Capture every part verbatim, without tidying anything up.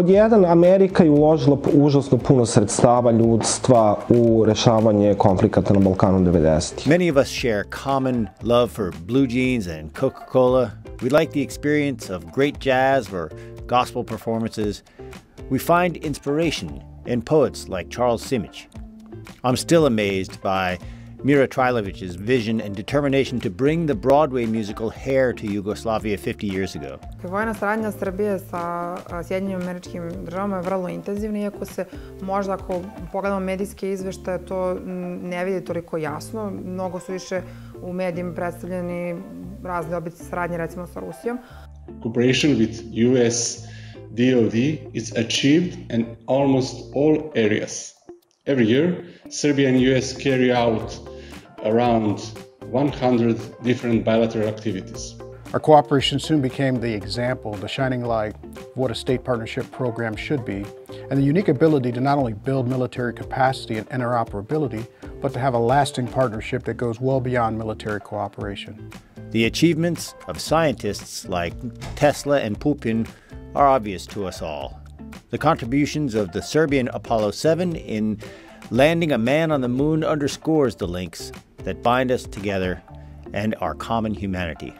Pod jedan, Amerika je uložila užasno puno sredstava ljudstva u rešavanje konflikata na Balkanu devedesetih. Many of us share common love for blue jeans and Coca-Cola. We like the experience of great jazz or gospel performances. We find inspiration in poets like Charles Simić. I'm still amazed by Mira Trilović's vision and determination to bring the Broadway musical Hair to Yugoslavia fifty years ago. Vojna saradnja Srbije sa Sjedinjenim Američkim Državama je vrlo intenzivna, iako se možda ako pogledamo medijske izveštaje to ne vidi toliko jasno. Mnogo su više u medijima predstavljeni razni oblici saradnje, recimo sa Rusijom. Cooperation with U S D O D is achieved in almost all areas. Every year, Serbia and U S carry out around one hundred different bilateral activities. Our cooperation soon became the example, the shining light of what a state partnership program should be, and the unique ability to not only build military capacity and interoperability, but to have a lasting partnership that goes well beyond military cooperation. The achievements of scientists like Tesla and Pupin are obvious to us all. The contributions of the Serbian Apollo seven in landing a man on the moon underscores the links that bind us together and our common humanity.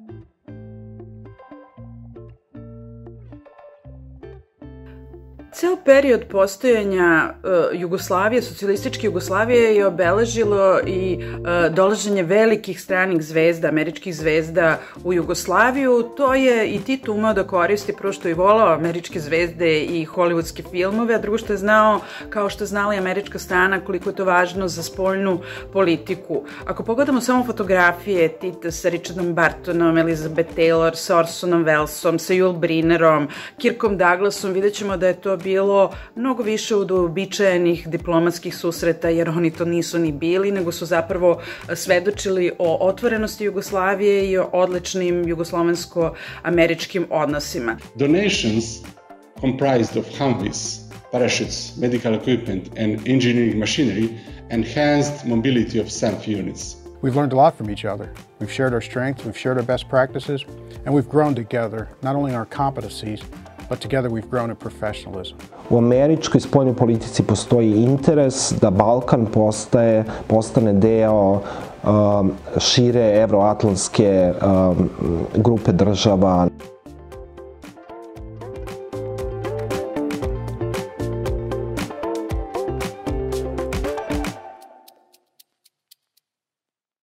Ceo period postojanja uh, Jugoslavije, socijalističke Jugoslavije je obeležilo i uh, dolaženje velikih stranih zvezda, američkih zvezda u Jugoslaviju. To je i Tito umeo da koristi, prvo što je volao američke zvezde i hollywoodske filmove, a drugo što je znao, kao što je znala i američka strana, koliko je to važno za spoljnu politiku. Ako pogledamo samo fotografije Tita sa Richardom Bartonom, Elizabeth Taylor, sa Orsonom Wellesom, sa Yul Brynnerom, Kirkom Douglasom, vidjet ćemo da je to bilo mnogo više od uobičajenih diplomatskih susreta, jer oni to nisu ni bili, nego su zapravo svedočili o otvorenosti Jugoslavije i o odličnim jugoslovensko-američkim odnosima. Donations comprised of Humvees, parachutes, medical equipment and engineering machinery enhanced mobility of S A M P units. We've learned a lot from each other. We've shared our strengths, we've shared our best practices, and we've grown together, not only in our competencies, but together we've grown in professionalism. U američkoj spoljnoj politici postoji interes da Balkan postaje, postane deo um, šire evroatlantske um, grupe država.